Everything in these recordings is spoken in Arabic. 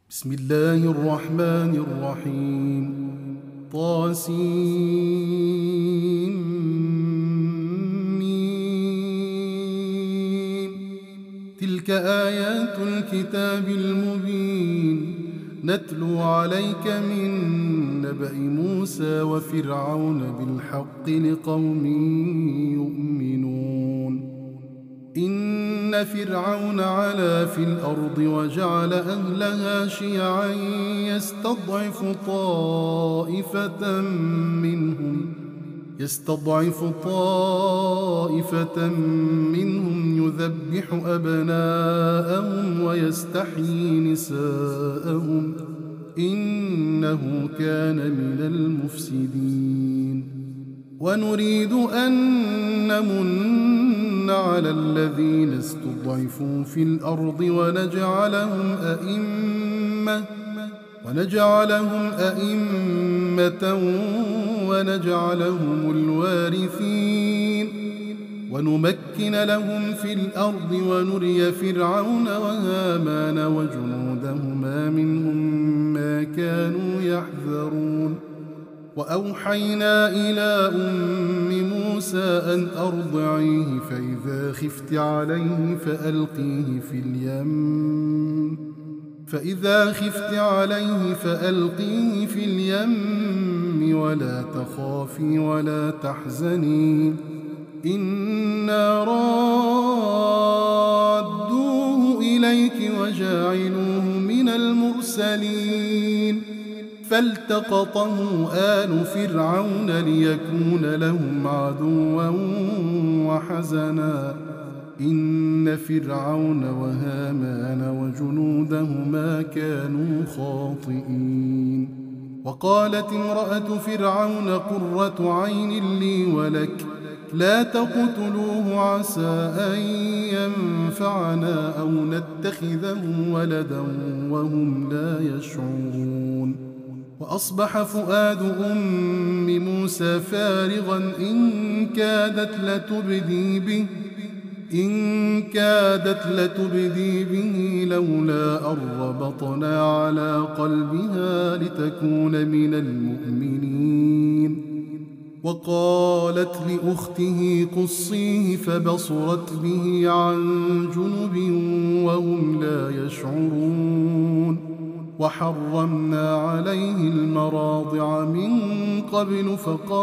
بسم الله الرحمن الرحيم طاسيم تلك آيات الكتاب المبين نتلو عليك من نبأ موسى وفرعون بالحق لقوم يؤمنون إن فرعون علا في الأرض وجعل أهلها شيعا يستضعف طائفة منهم يذبح أبناءهم ويستحيي نساءهم إنه كان من المفسدين ونريد أن نمن على الذين استضعفوا في الأرض ونجعلهم أئمة ونجعلهم الوارثين ونمكن لهم في الأرض ونري فرعون وهامان وجنودهما منهم ما كانوا يحذرون وأوحينا إلى أم موسى أن أرضعيه فإذا خفت عليه فألقيه في اليم ولا تخافي ولا تحزني إنا رادوه إليك وجاعلوه من المرسلين فالتقطه آل فرعون ليكون لهم عدوا وحزنا إن فرعون وهامان وجنودهما كانوا خاطئين وقالت امرأة فرعون قرة عين لي ولك لا تقتلوه عسى أن ينفعنا أو نتخذه ولدا وهم لا يشعرون وأصبح فؤاد أم موسى فارغا إن كادت لتبدي به لولا أن ربطنا على قلبها لتكون من المؤمنين وقالت لأخته قصيه فبصرت به عن جنب وهم لا يشعرون وحرمنا عليه المراضع من قبل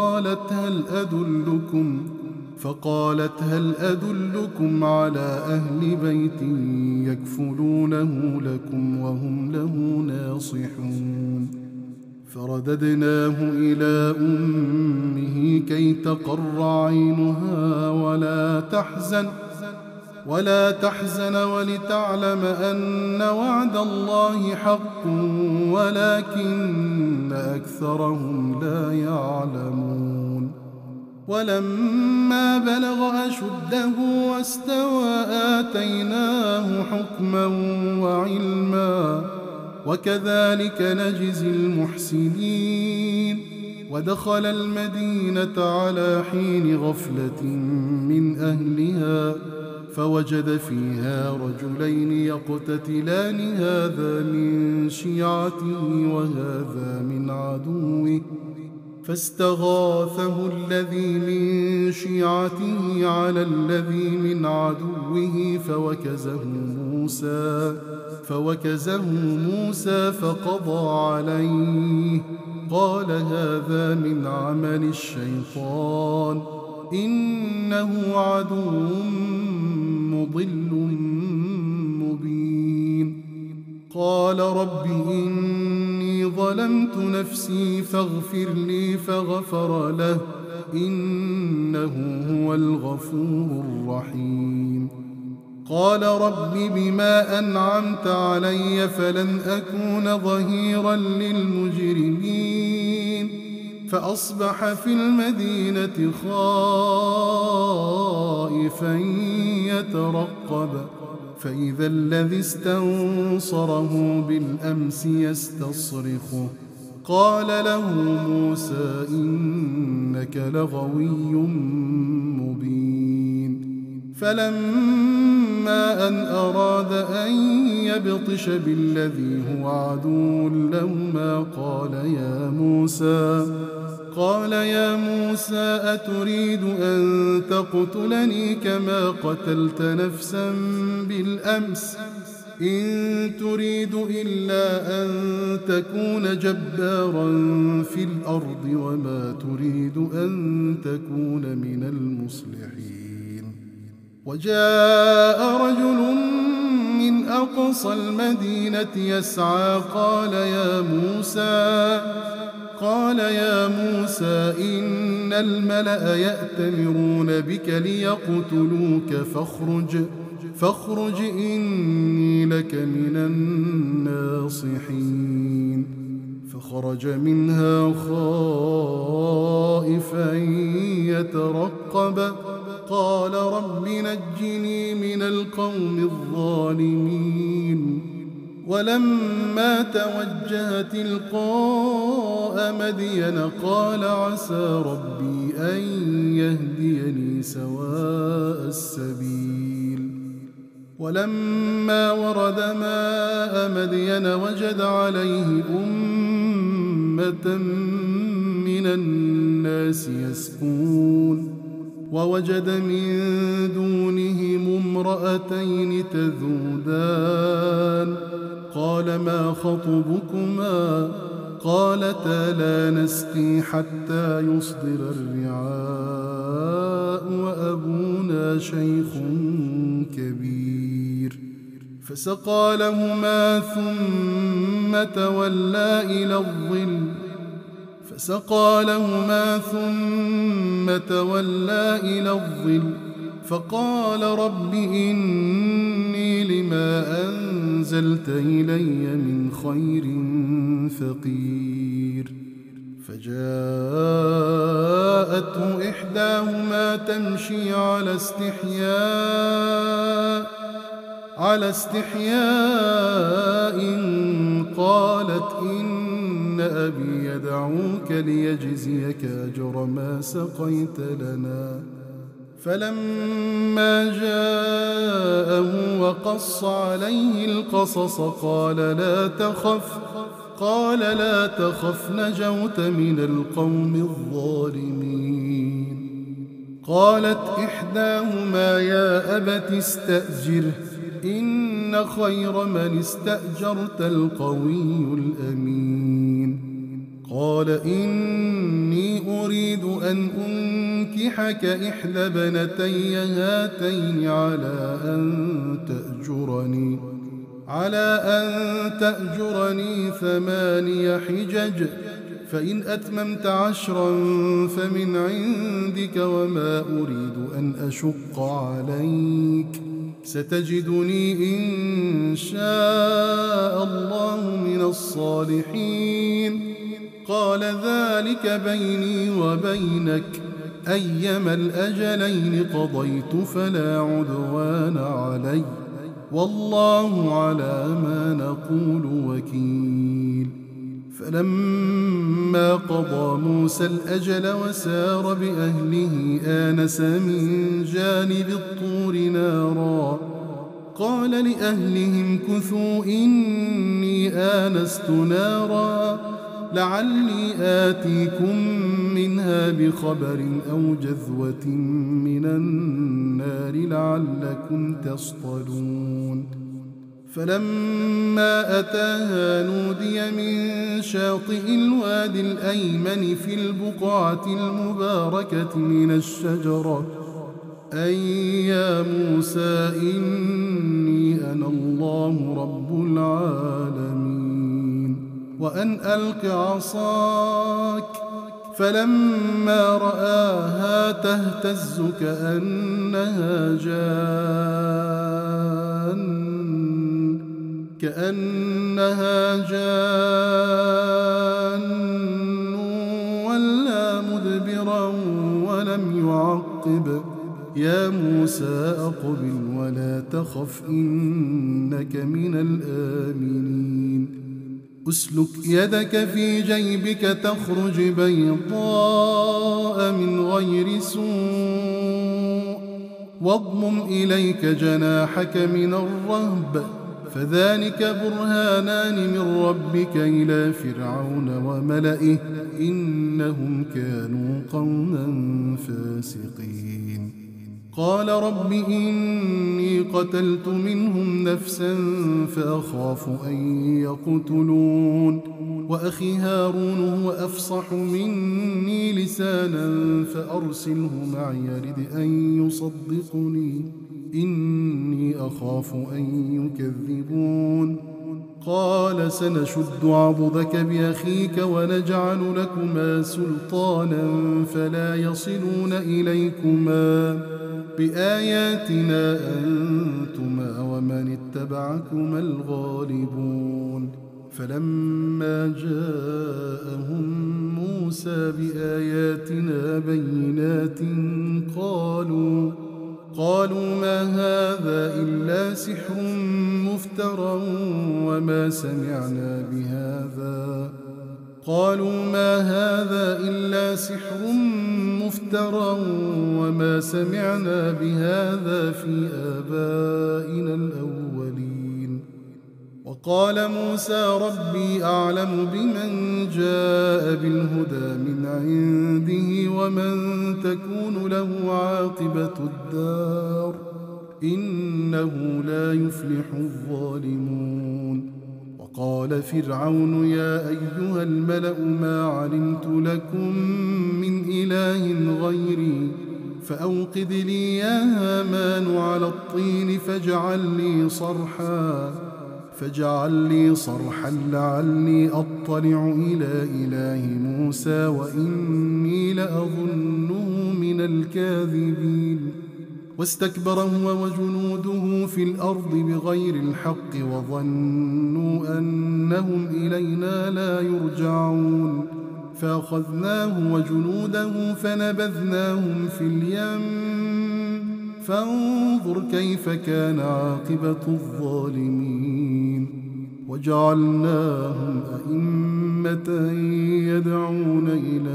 فقالت هل أدلكم على أهل بيت يكفلونه لكم وهم له ناصحون فرددناه إلى أمه كي تقر عينها ولا تحزن ولتعلم أن وعد الله حق ولكن أكثرهم لا يعلمون ولما بلغ أشده واستوى آتيناه حكما وعلما وكذلك نجزي المحسنين ودخل المدينة على حين غفلة من أهلها فوجد فيها رجلين يقتتلان هذا من شيعته وهذا من عدوه فاستغاثه الذي من شيعته على الذي من عدوه فوكزه موسى فقضى عليه قال هذا من عمل الشيطان إنه عدو مضل مبين قال رب إني ظلمت نفسي فاغفر لي فغفر له إنه هو الغفور الرحيم قال رب بما أنعمت علي فلن أكون ظهيرا للمجرمين فأصبح في المدينة خائفا يترقب فإذا الذي استنصره بالأمس يستصرخه قال له موسى إنك لغوي مبين فلما فلما أن أراد أن يبطش بالذي هو عدو لهما قال يا موسى أتريد أن تقتلني كما قتلت نفسا بالأمس إن تريد إلا أن تكون جبارا في الأرض وما تريد أن تكون من المصلحين. وجاء رجل من أقصى المدينة يسعى قال يا موسى إن الملأ يأتمرون بك ليقتلوك فاخرج إني لك من الناصحين. فخرج منها خائفا يترقب قال رب نجني من القوم الظالمين. ولما توجه تلقاء مدين قال عسى ربي أن يهديني سواء السبيل. ولما ورد ماء مدين وجد عليه أمة من الناس يسقون ووجد من دونهم امرأتين تذودان قال ما خطبكما قالتا لا نسقي حتى يصدر الرعاء وأبونا شيخ كبير. فسقى لهما ثم تولى إلى الظل فقال رب إني لما أنزلت إلي من خير فقير. فجاءته إحداهما تمشي على استحياء قالت إن أبي يدعوك ليجزيك أجر ما سقيت لنا. فلما جاءه وقص عليه القصص قال لا تخف نجوت من القوم الظالمين. قالت إحداهما يا أبت استأجره إن خير من استأجرت القوي الأمين. قال إني أريد أن أنكحك إحدى بنتي هاتين على أن تأجرني 8 حجج فإن أتممت 10 فمن عندك وما أريد أن أشق عليك ستجدني إن شاء الله من الصالحين. قال ذلك بيني وبينك أيما الأجلين قضيت فلا عدوان علي والله على ما نقول وكيل. فلما قضى موسى الأجل وسار بأهله آنس من جانب الطور نارا قال لأهلهم كثوا إني آنست نارا لعلي آتيكم منها بخبر أو جذوة من النار لعلكم تصطلون. فلما أتاها نودي من شاطئ الوادي الأيمن في البقعة المباركة من الشجرة أن يا موسى إني أنا الله رب العالمين وأن ألق عصاك. فلما رآها تهتز كأنها جان ولا مدبرا ولم يعقب. يا موسى أقبل ولا تخف إنك من الآمنين. أسلك يدك في جيبك تخرج بيضاء من غير سوء واضمم إليك جناحك من الرهب فذلك برهانان من ربك إلى فرعون وملئه إنهم كانوا قوما فاسقين قال رب إني قتلت منهم نفسا فأخاف أن يقتلون وأخي هارون هو أفصح مني لسانا فأرسله معي يرد أن يصدقني إني أخاف أن يكذبون قال سنشد عضدك بأخيك ونجعل لكما سلطانا فلا يصلون إليكما بآياتنا أنتما ومن اتبعكما الغالبون فلما جاءهم موسى بآياتنا بينات قالوا ما هذا إلا سحر مفترى وما سمعنا بهذا في آبائنا الأولين وقال موسى ربي أعلم بمن جاء بالهدى من عنده ومن تكون له عاقبة الدار إنه لا يفلح الظالمون وقال فرعون يا أيها الملأ ما علمت لكم من إله غيري فأوقد لي يا هامان على الطين فاجعل لي صرحا لعلي أطلع إلى إله موسى وإني لأظنه من الكاذبين واستكبر هو وجنوده في الأرض بغير الحق وظنوا أنهم إلينا لا يرجعون فأخذناه وجنوده فنبذناهم في اليم فانظر كيف كان عاقبة الظالمين وجعلناهم أئمة يدعون إلى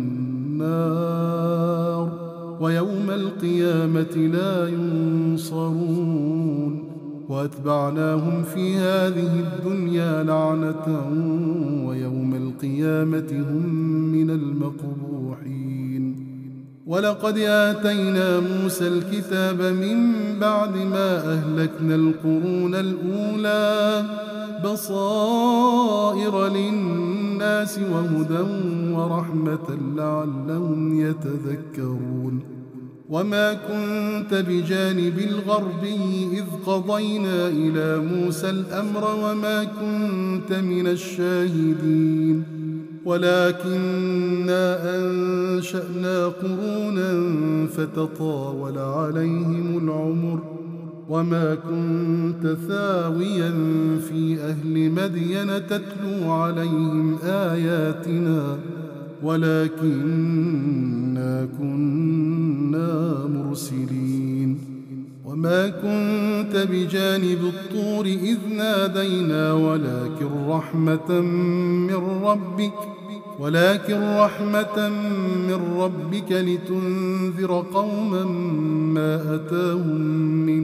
النار ويوم القيامة لا ينصرون وأتبعناهم في هذه الدنيا لعنة ويوم القيامة هم من المقبوحين ولقد آتينا موسى الكتاب من بعد ما أهلكنا القرون الأولى بصائر للناس وهدى ورحمة لعلهم يتذكرون وما كنت بجانب الغربي إذ قضينا إلى موسى الأمر وما كنت من الشاهدين ولكننا أنشأنا قرونا فتطاول عليهم العمر وما كنت ثاويا في أهل مدين تتلو عليهم آياتنا ولكننا كنا مرسلين وما كنت بجانب الطور إذ نادينا ولكن رحمة من ربك لتنذر قوما ما أتاهم من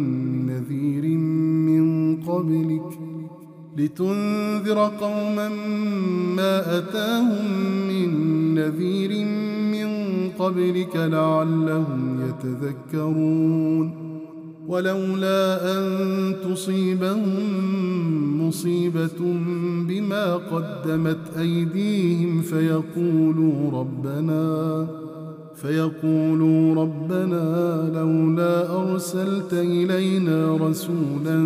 نذير من قبلك لعلهم يتذكرون ولولا أن تصيبهم مصيبة بما قدمت أيديهم فيقولوا ربنا لولا أرسلت إلينا رسولا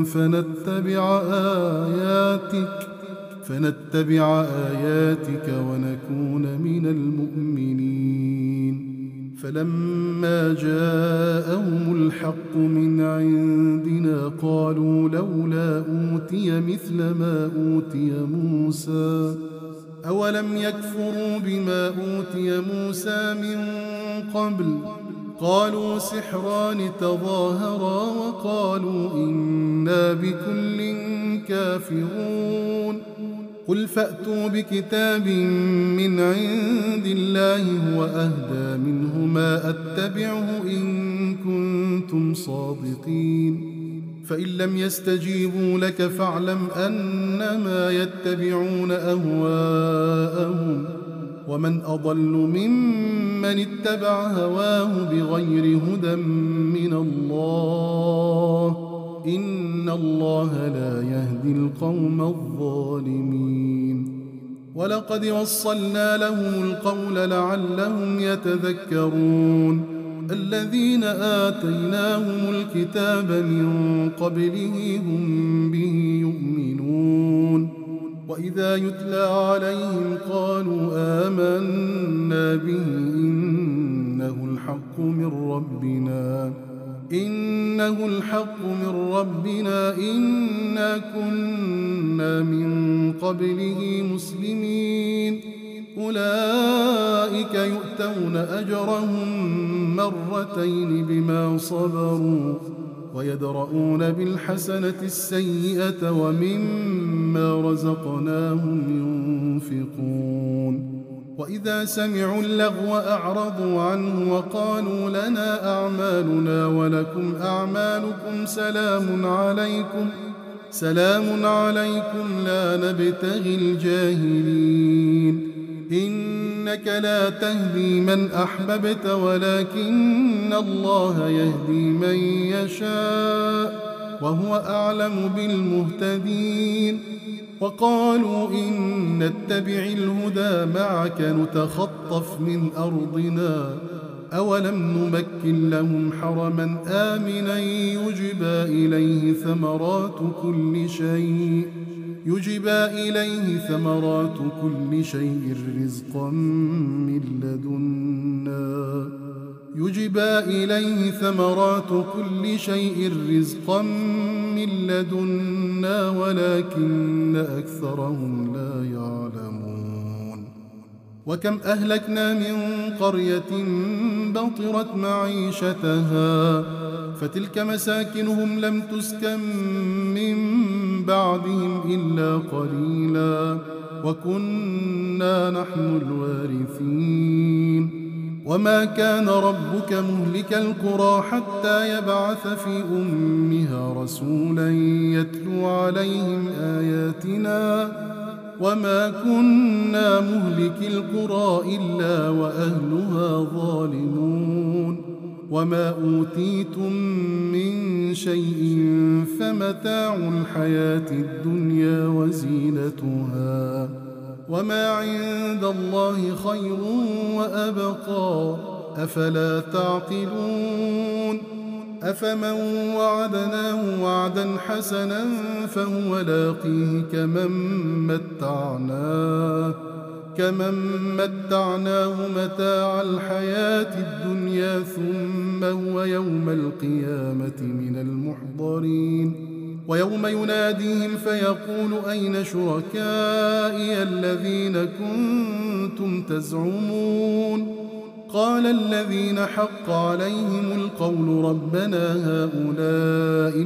فنتبع آياتك ونكون من المؤمنين فلما جاءهم الحق من عندنا قالوا لولا أوتي مثل ما أوتي موسى أولم يكفروا بما أوتي موسى من قبل قالوا سحران تظاهرا وقالوا إنا بكل كافرون قل فأتوا بكتاب من عند الله هو أهدى منه ما أتبعه إن كنتم صادقين فإن لم يستجيبوا لك فاعلم أنما يتبعون أهواءهم ومن أضل ممن اتبع هواه بغير هدى من الله إن الله لا يهدي القوم الظالمين ولقد وصلنا لهم القول لعلهم يتذكرون الذين آتيناهم الكتاب من قبله هم به يؤمنون وإذا يتلى عليهم قالوا آمنا به إنه الحق من ربنا إنا كنا من قبله مسلمين أولئك يؤتون أجرهم مرتين بما صبروا ويدرؤون بالحسنة السيئة ومما رزقناهم ينفقون وإذا سمعوا اللغو أعرضوا عنه وقالوا لنا أعمالنا ولكم أعمالكم سلام عليكم لا نبتغي الجاهلين إنك لا تهدي من أحببت ولكن الله يهدي من يشاء وهو أعلم بالمهتدين وقالوا إن نتبع الهدى معك نتخطف من أرضنا أولم نمكن لهم حرما آمنا يجبى إليه ثمرات كل شيء رزقا من لدنا ولكن أكثرهم لا يعلمون وكم أهلكنا من قرية بطرت معيشتها فتلك مساكنهم لم تسكن من بعدهم إلا قليلا وكنا نحن الوارثين وما كان ربك مهلك القرى حتى يبعث في أمها رسولا يتلو عليهم آياتنا وما كنا مهلك القرى إلا وأهلها ظالمون وما أوتيتم من شيء فمتاع الحياة الدنيا وزينتها وما عند الله خير وأبقى أفلا تعقلون أفمن وعدناه وعدا حسنا فهو لاقيه كمن متعناه متاع الحياة الدنيا ثم هو يوم القيامة من المحضرين ويوم يناديهم فيقول أين شركائي الذين كنتم تزعمون قال الذين حق عليهم القول ربنا هؤلاء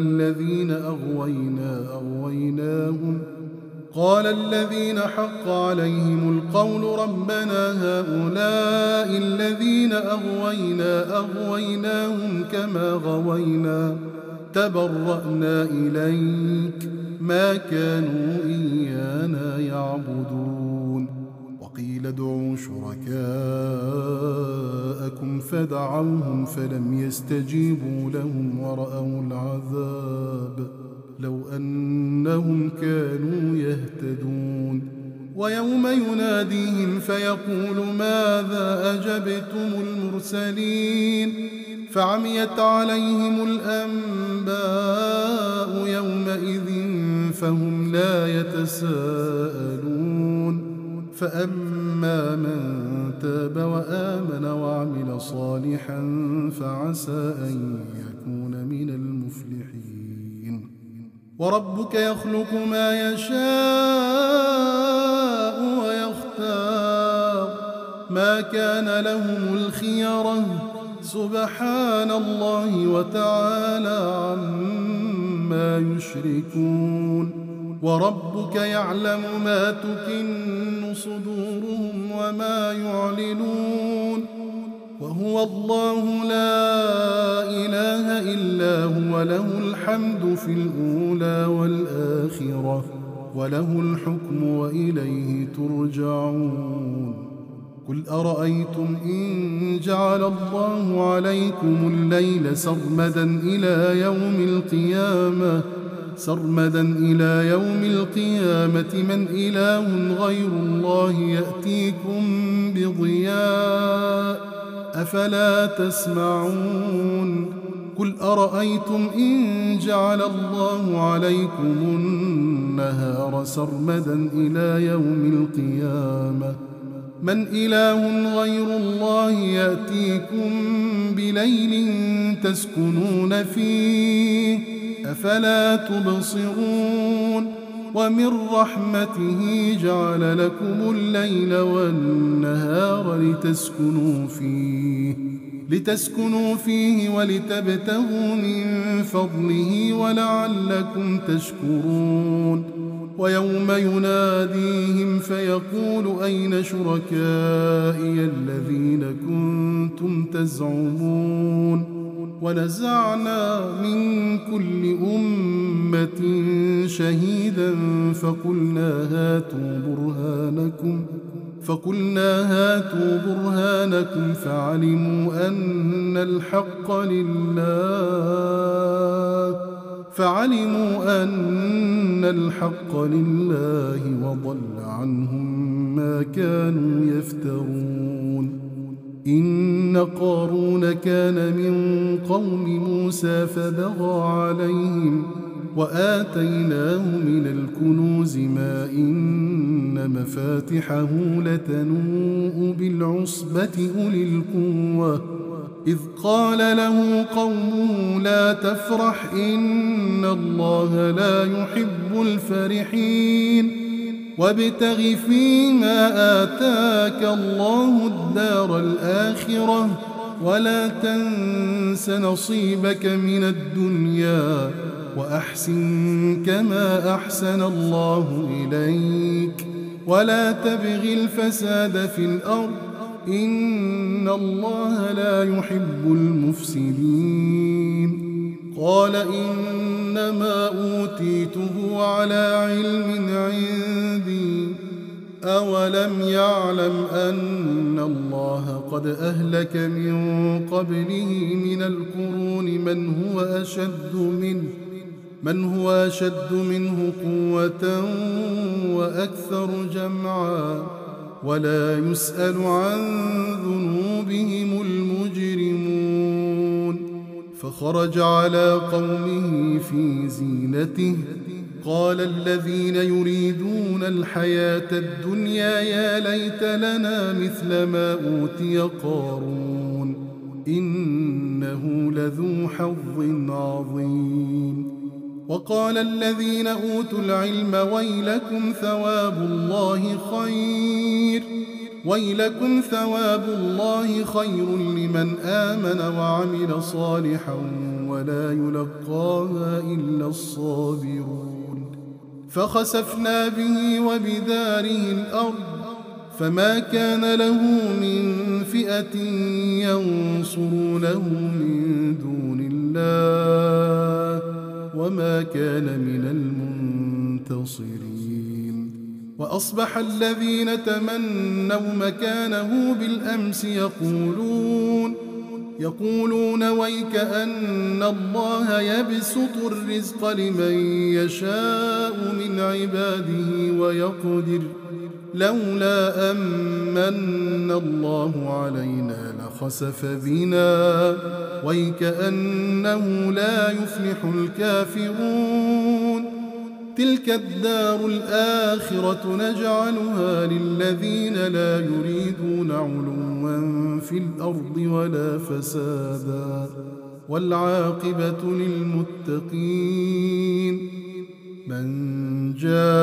الذين أغويناهم كما غوينا تبرأنا إليك ما كانوا إيانا يعبدون وقيل ادعوا شركاءكم فدعوهم فلم يستجيبوا لهم ورأوا العذاب لو أنهم كانوا يهتدون ويوم يناديهم فيقول ماذا أجبتم المرسلين فعميت عليهم الأنباء يومئذ فهم لا يتساءلون فأما من تاب وآمن وعمل صالحا فعسى أن يكون من المفلحين وربك يخلق ما يشاء ويختار ما كان لهم الخيرة سبحان الله وتعالى عما يشركون وربك يعلم ما تكن صدورهم وما يعلنون وهو الله لا إله إلا هو له الحمد في الأولى والآخرة وله الحكم وإليه ترجعون قل أرأيتم إن جعل الله عليكم الليل سرمدا إلى يوم القيامة من إله غير الله يأتيكم بضياء أفلا تسمعون قل أرأيتم إن جعل الله عليكم النهار سرمدا إلى يوم القيامة من إله غير الله يأتيكم بليل تسكنون فيه أفلا تبصرون ومن رحمته جعل لكم الليل والنهار لتسكنوا فيه ولتبتغوا من فضله ولعلكم تشكرون ويوم يناديهم فيقول أين شركائي الذين كنتم تزعمون ونزعنا من كل أمة شهيدا فقلنا هاتوا برهانكم فعلموا أن الحق لله وضل عنهم ما كانوا يفترون إن قارون كان من قوم موسى فبغى عليهم وآتيناه من الكنوز ما إن مفاتحه لتنوء بالعصبة أولي القوة إذ قال له قومه لا تفرح إن الله لا يحب الفرحين وابتغ فيما آتاك الله الدار الآخرة ولا تنس نصيبك من الدنيا وأحسن كما أحسن الله إليك ولا تبغ الفساد في الأرض إن الله لا يحب المفسدين قال إنما أوتيته على علم عندي أولم يعلم أن الله قد أهلك من قبله من القرون من هو أشد منه قوة وأكثر جمعا ولا يسأل عن ذنوبهم المجرمون فخرج على قومه في زينته قال الذين يريدون الحياة الدنيا يا ليت لنا مثل ما أوتي قارون إنه لذو حظ عظيم وقال الذين أوتوا العلم ويلكم ثواب الله خير لمن آمن وعمل صالحا ولا يلقاها إلا الصابرون فخسفنا به وبداره الأرض فما كان له من فئة ينصرونه من دون الله وما كان من المنتصرين وأصبح الذين تمنوا مكانه بالأمس يقولون ويك أن الله يبسط الرزق لمن يشاء من عباده ويقدر لولا أمن الله علينا لخسف بنا ويك أنه لا يفلح الكافرون تلك الدار الآخرة نجعلها للذين لا يريدون علوا في الأرض ولا فسادا والعاقبة للمتقين من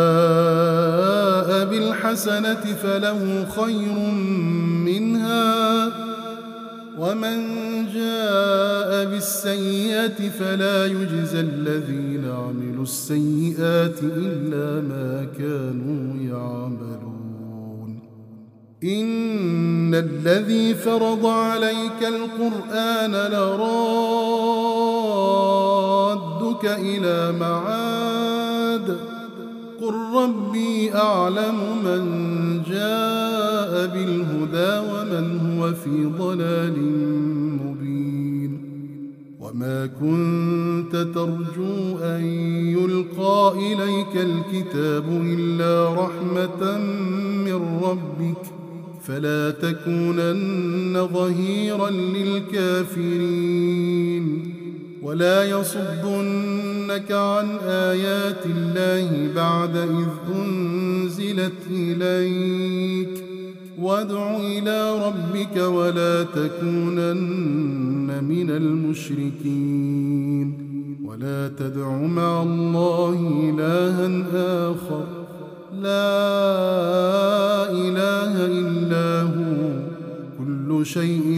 جاء بالحسنة فله خير منها ومن جاء بالسيئة فلا يجزى الذين عملوا السيئات إلا ما كانوا يعملون إن الذي فرض عليك القرآن لرادك إلى معاد قل ربي أعلم من جاء بالهدى ومن هو في ضلال مبين وما كنت ترجو أن يلقى إليك الكتاب إلا رحمة من ربك فلا تكونن ظهيرا للكافرين ولا يصدنك عن آيات الله بعد إذ أنزلت إليك وادع إلى ربك ولا تكونن من المشركين ولا تدع مع الله إلها آخر لا إله إلا هو كل شيء